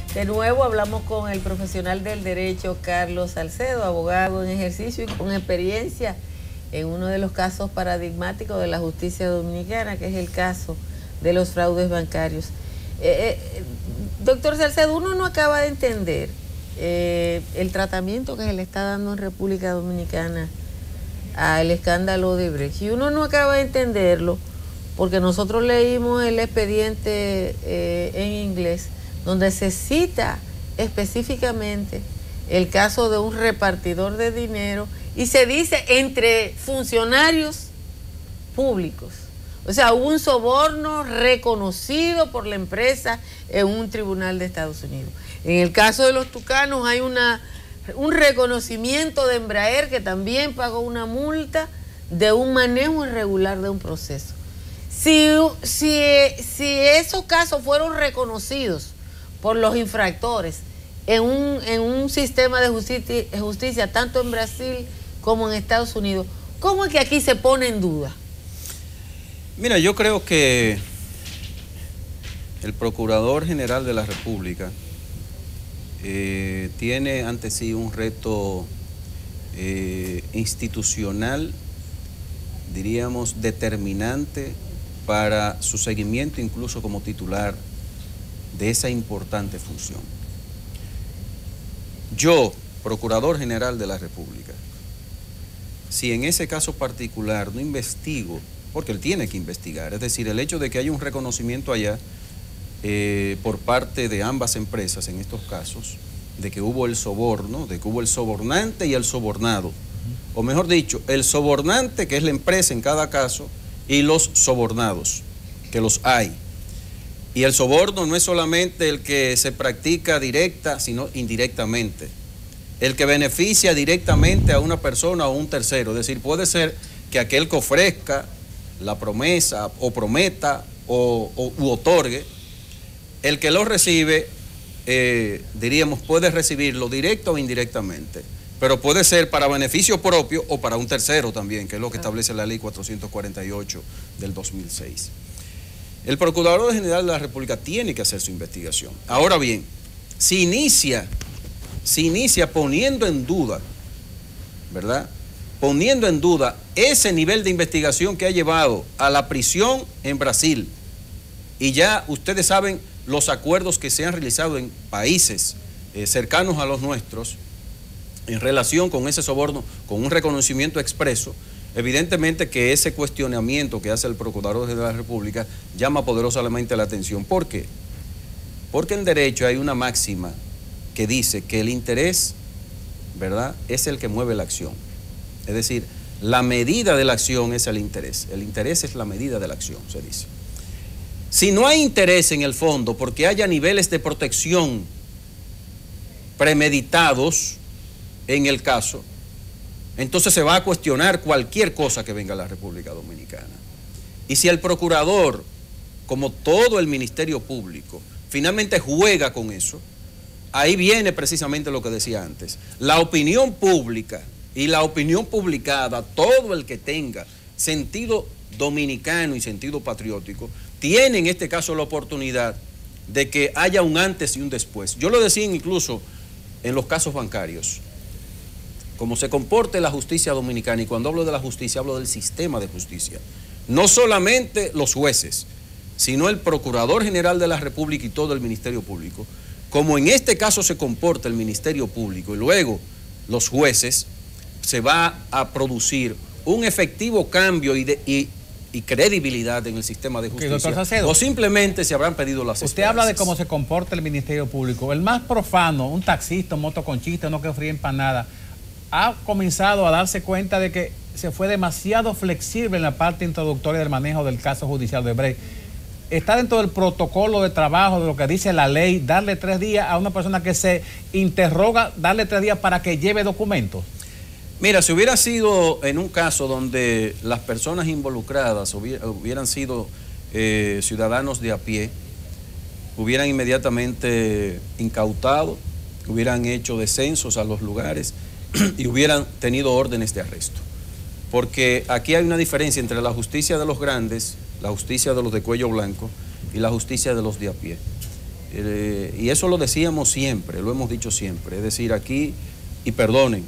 De nuevo hablamos con el profesional del derecho Carlos Salcedo, abogado en ejercicio y con experiencia en uno de los casos paradigmáticos de la justicia dominicana, que es el caso de los fraudes bancarios. Doctor Salcedo, uno no acaba de entender el tratamiento que se le está dando en República Dominicana al escándalo de Brecht. Y uno no acaba de entenderlo porque nosotros leímos el expediente en inglés, donde se cita específicamente el caso de un repartidor de dinero y se dice entre funcionarios públicos. O sea, hubo un soborno reconocido por la empresa en un tribunal de Estados Unidos. En el caso de los tucanos hay un reconocimiento de Embraer, que también pagó una multa de un manejo irregular de un proceso. Si esos casos fueron reconocidos por los infractores en un sistema de justicia tanto en Brasil como en Estados Unidos, ¿cómo es que aquí se pone en duda? Mira, yo creo que el Procurador General de la República tiene ante sí un reto institucional, diríamos, determinante para su seguimiento incluso como titular de esa importante función. Yo, Procurador General de la República, si en ese caso particular no investigo, porque él tiene que investigar, es decir, el hecho de que haya un reconocimiento allá por parte de ambas empresas en estos casos, de que hubo el soborno, de que hubo el sobornante y el sobornado, o mejor dicho, el sobornante, que es la empresa en cada caso, y los sobornados, que los hay. Y el soborno no es solamente el que se practica directa, sino indirectamente. El que beneficia directamente a una persona o a un tercero. Es decir, puede ser que aquel que ofrezca la promesa o prometa u otorgue, el que lo recibe, diríamos, puede recibirlo directo o indirectamente. Pero puede ser para beneficio propio o para un tercero también, que es lo que establece la ley 448 del 2006. El Procurador General de la República tiene que hacer su investigación. Ahora bien, si inicia poniendo en duda, ¿verdad? Poniendo en duda ese nivel de investigación que ha llevado a la prisión en Brasil, y ya ustedes saben los acuerdos que se han realizado en países cercanos a los nuestros en relación con ese soborno, con un reconocimiento expreso, evidentemente que ese cuestionamiento que hace el Procurador de la República llama poderosamente la atención. ¿Por qué? Porque en derecho hay una máxima que dice que el interés, ¿verdad?, es el que mueve la acción. Es decir, la medida de la acción es el interés es la medida de la acción, se dice. Si no hay interés en el fondo, porque haya niveles de protección premeditados en el caso, entonces se va a cuestionar cualquier cosa que venga a la República Dominicana. Y si el procurador, como todo el Ministerio Público, finalmente juega con eso, ahí viene precisamente lo que decía antes. La opinión pública y la opinión publicada, todo el que tenga sentido dominicano y sentido patriótico, tiene en este caso la oportunidad de que haya un antes y un después. Yo lo decía incluso en los casos bancarios. Cómo se comporte la justicia dominicana, y cuando hablo de la justicia, hablo del sistema de justicia. No solamente los jueces, sino el Procurador General de la República y todo el Ministerio Público. Como en este caso se comporta el Ministerio Público y luego los jueces, se va a producir un efectivo cambio y credibilidad en el sistema de justicia. Doctor Salcedo, o simplemente se habrán pedido las usted habla de cómo se comporta el Ministerio Público. El más profano, un taxista, un motoconchista, uno que fría empanada, ha comenzado a darse cuenta de que se fue demasiado flexible en la parte introductoria del manejo del caso judicial de Brecht. Está dentro del protocolo de trabajo, de lo que dice la ley, darle 3 días a una persona que se interroga, darle 3 días para que lleve documentos. Mira, si hubiera sido en un caso donde las personas involucradas hubieran sido ciudadanos de a pie, hubieran inmediatamente incautado, hubieran hecho descensos a los lugares y hubieran tenido órdenes de arresto. Porque aquí hay una diferencia entre la justicia de los grandes, la justicia de los de cuello blanco y la justicia de los de a pie. Y eso lo decíamos siempre, lo hemos dicho siempre. Es decir, aquí, y perdonen,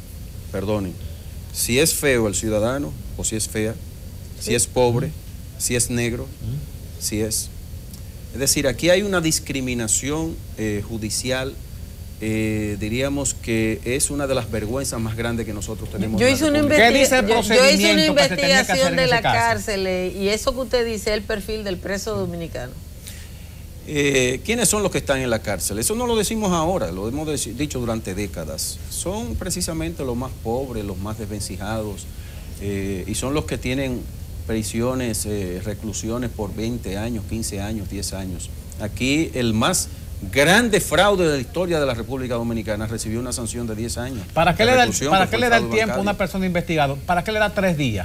si es feo el ciudadano o si es fea, si es pobre, si es negro, si es... Es decir, aquí hay una discriminación judicial, diríamos que es una de las vergüenzas más grandes que nosotros tenemos. Yo hice una investigación de la caso? cárcel y eso que usted dice es el perfil del preso dominicano. ¿Quiénes son los que están en la cárcel? Eso no lo decimos ahora, lo hemos dicho durante décadas. Son precisamente los más pobres, los más desvencijados, y son los que tienen prisiones, reclusiones por 20 años, 15 años, 10 años. Aquí el más grande fraude de la historia de la República Dominicana recibió una sanción de 10 años. ¿Para qué le da el tiempo a una persona investigada? ¿Para qué le da 3 días?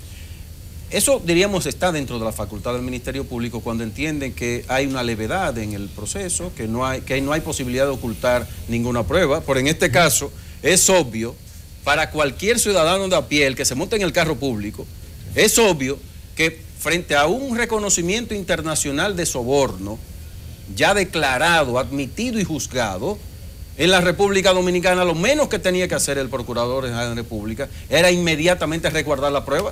Eso, diríamos, está dentro de la facultad del Ministerio Público cuando entienden que hay una levedad en el proceso, que no hay posibilidad de ocultar ninguna prueba. Pero en este caso es obvio para cualquier ciudadano de a pie, el que se monte en el carro público, es obvio que frente a un reconocimiento internacional de soborno, ya declarado, admitido y juzgado, en la República Dominicana, lo menos que tenía que hacer el Procurador de la República era inmediatamente resguardar la prueba,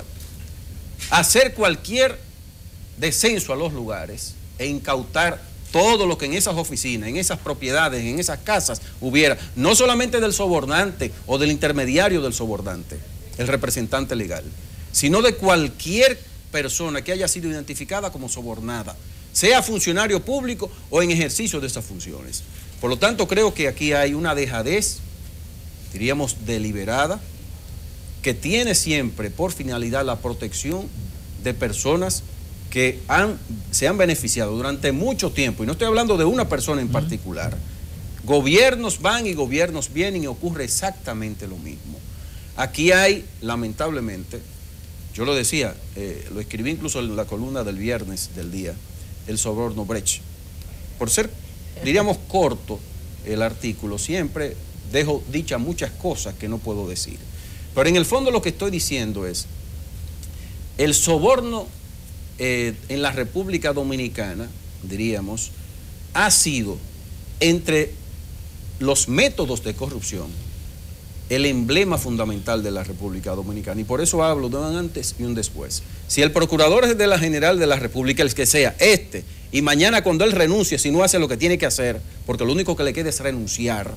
hacer cualquier descenso a los lugares e incautar todo lo que en esas oficinas, en esas propiedades, en esas casas hubiera, no solamente del sobornante o del intermediario del sobornante, el representante legal, sino de cualquier persona que haya sido identificada como sobornada, sea funcionario público o en ejercicio de esas funciones. Por lo tanto, creo que aquí hay una dejadez, diríamos, deliberada, que tiene siempre por finalidad la protección de personas que se han beneficiado durante mucho tiempo, y no estoy hablando de una persona en particular. Gobiernos van y gobiernos vienen y ocurre exactamente lo mismo. Aquí hay, lamentablemente, yo lo decía, lo escribí incluso en la columna del viernes del día, el soborno Brecht. Por ser, diríamos, corto el artículo, siempre dejo dichas muchas cosas que no puedo decir. Pero en el fondo lo que estoy diciendo es, el soborno en la República Dominicana, diríamos, ha sido entre los métodos de corrupción el emblema fundamental de la República Dominicana. Y por eso hablo de un antes y un después. Si el Procurador de la General de la República, el que sea, y mañana cuando él renuncie, si no hace lo que tiene que hacer, porque lo único que le queda es renunciar,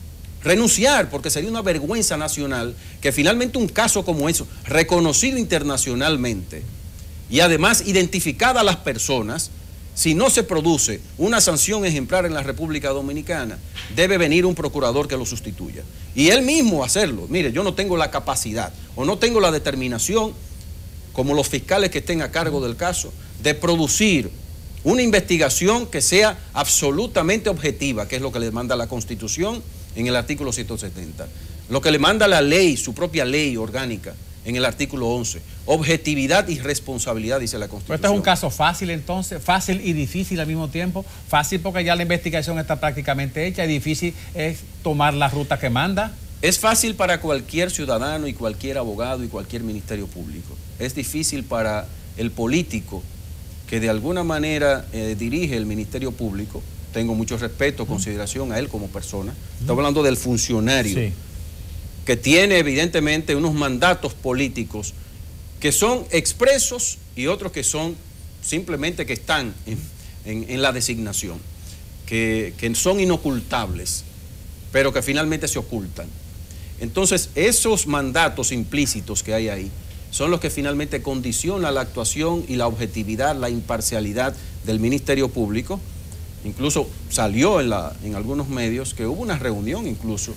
porque sería una vergüenza nacional que finalmente un caso como eso, reconocido internacionalmente y además identificada a las personas, si no se produce una sanción ejemplar en la República Dominicana, debe venir un procurador que lo sustituya. Y él mismo hacerlo. Mire, yo no tengo la capacidad o no tengo la determinación, como los fiscales que estén a cargo del caso, de producir una investigación que sea absolutamente objetiva, que es lo que le manda la Constitución en el artículo 170. Lo que le manda la ley, su propia ley orgánica, en el artículo 11. Objetividad y responsabilidad, dice la Constitución. ¿Pero este es un caso fácil entonces? ¿Fácil y difícil al mismo tiempo? Fácil porque ya la investigación está prácticamente hecha, y difícil es tomar la ruta que manda. Es fácil para cualquier ciudadano y cualquier abogado y cualquier ministerio público. Es difícil para el político que de alguna manera dirige el Ministerio Público. Tengo mucho respeto, consideración a él como persona. Estamos hablando del funcionario, sí, que tiene evidentemente unos mandatos políticos que son expresos y otros que son simplemente que están en la designación, que son inocultables, pero que finalmente se ocultan. Entonces, esos mandatos implícitos que hay ahí son los que finalmente condicionan la actuación y la objetividad, la imparcialidad del Ministerio Público. Incluso salió en algunos medios que hubo una reunión incluso,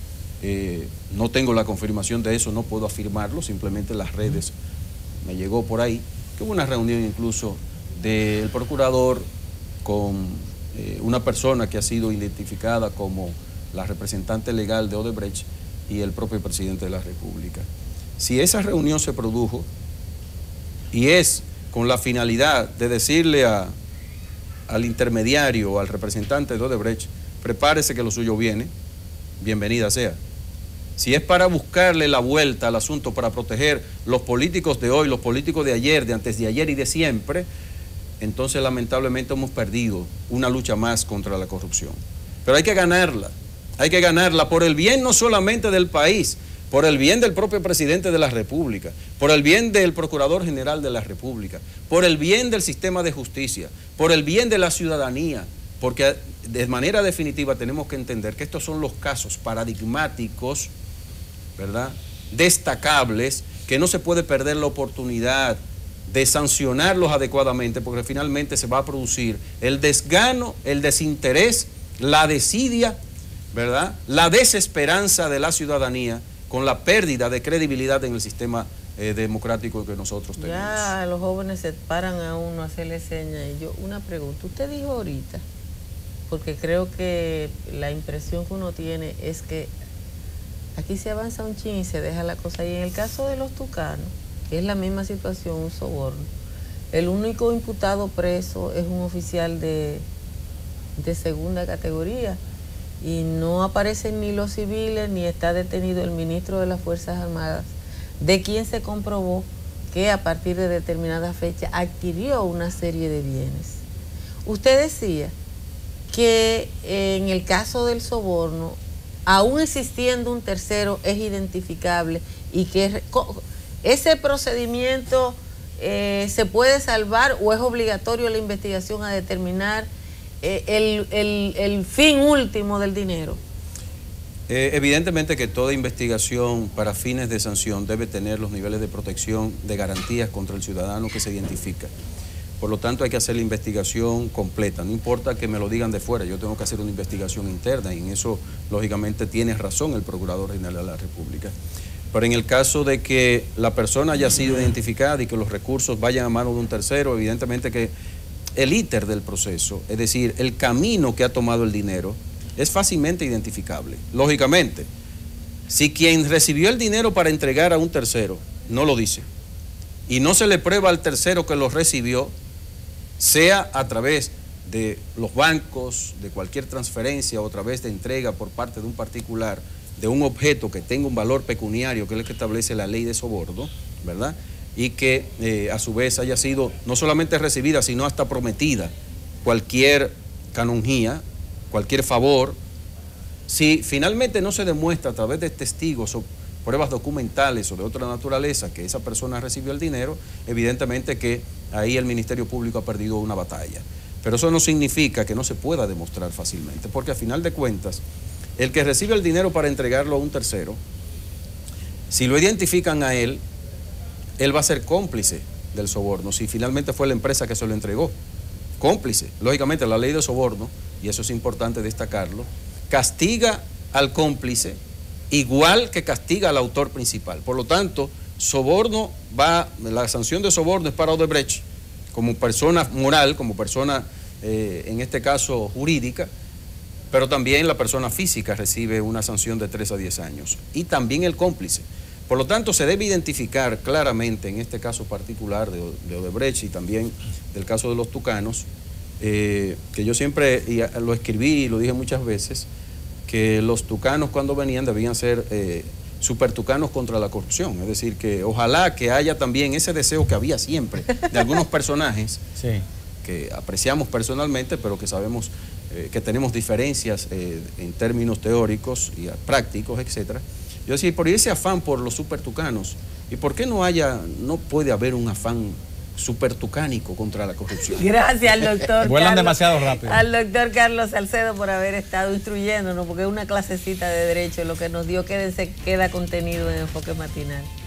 no tengo la confirmación de eso, no puedo afirmarlo, simplemente en las redes me llegó por ahí, que hubo una reunión incluso del procurador con una persona que ha sido identificada como la representante legal de Odebrecht y el propio presidente de la República. Si esa reunión se produjo y es con la finalidad de decirle al intermediario o al representante de Odebrecht, prepárese que lo suyo viene, bienvenida sea. Si es para buscarle la vuelta al asunto, para proteger los políticos de hoy, los políticos de ayer, de antes de ayer y de siempre, entonces lamentablemente hemos perdido una lucha más contra la corrupción. Pero hay que ganarla por el bien no solamente del país, por el bien del propio presidente de la República, por el bien del Procurador General de la República, por el bien del sistema de justicia, por el bien de la ciudadanía, porque de manera definitiva tenemos que entender que estos son los casos paradigmáticos, ¿verdad?, destacables, que no se puede perder la oportunidad de sancionarlos adecuadamente, porque finalmente se va a producir el desgano, el desinterés, la desidia, ¿verdad?, la desesperanza de la ciudadanía, con la pérdida de credibilidad en el sistema democrático que nosotros tenemos. Ya los jóvenes se paran a uno a hacerle señas. Y yo, una pregunta, usted dijo ahorita, porque creo que la impresión que uno tiene es que aquí se avanza un chin y se deja la cosa. Y en el caso de los tucanos, que es la misma situación, un soborno, el único imputado preso es un oficial de segunda categoría. Y no aparecen ni los civiles, ni está detenido el ministro de las Fuerzas Armadas, de quien se comprobó que a partir de determinada fecha adquirió una serie de bienes. Usted decía que en el caso del soborno, aún existiendo un tercero, es identificable y que ese procedimiento se puede salvar, o es obligatorio la investigación a determinar el fin último del dinero. Evidentemente que toda investigación para fines de sanción debe tener los niveles de protección, de garantías contra el ciudadano que se identifica. Por lo tanto, hay que hacer la investigación completa. No importa que me lo digan de fuera, yo tengo que hacer una investigación interna, y en eso, lógicamente, tiene razón el Procurador General de la República. Pero en el caso de que la persona haya sido identificada y que los recursos vayan a manos de un tercero, evidentemente que el íter del proceso, es decir, el camino que ha tomado el dinero, es fácilmente identificable. Lógicamente, si quien recibió el dinero para entregar a un tercero no lo dice, y no se le prueba al tercero que lo recibió, sea a través de los bancos, de cualquier transferencia o a través de entrega por parte de un particular de un objeto que tenga un valor pecuniario, que es el que establece la ley de soborno, ¿verdad?, y que a su vez haya sido no solamente recibida, sino hasta prometida cualquier canonjía, cualquier favor. Si finalmente no se demuestra a través de testigos o pruebas documentales o de otra naturaleza que esa persona recibió el dinero, evidentemente que ahí el Ministerio Público ha perdido una batalla. Pero eso no significa que no se pueda demostrar fácilmente, porque a final de cuentas, el que recibe el dinero para entregarlo a un tercero, si lo identifican a él va a ser cómplice del soborno, si finalmente fue la empresa que se lo entregó. Cómplice. Lógicamente, la ley de soborno, y eso es importante destacarlo, castiga al cómplice igual que castiga al autor principal. Por lo tanto, la sanción de soborno es para Odebrecht como persona moral, como persona, en este caso jurídica, pero también la persona física recibe una sanción de 3 a 10 años. Y también el cómplice. Por lo tanto, se debe identificar claramente en este caso particular de Odebrecht y también del caso de los tucanos, que yo siempre lo escribí y lo dije muchas veces, que los tucanos cuando venían debían ser supertucanos contra la corrupción. Es decir, que ojalá que haya también ese deseo que había siempre de algunos personajes sí, que apreciamos personalmente, pero que sabemos que tenemos diferencias en términos teóricos y prácticos, etcétera. Yo decía, por ese afán por los supertucanos, ¿y por qué no puede haber un afán supertucánico contra la corrupción? Gracias al doctor Vuelan demasiado rápido. Al doctor Carlos Salcedo por haber estado instruyéndonos, porque es una clasecita de derecho lo que nos dio, queda contenido en Enfoque Matinal.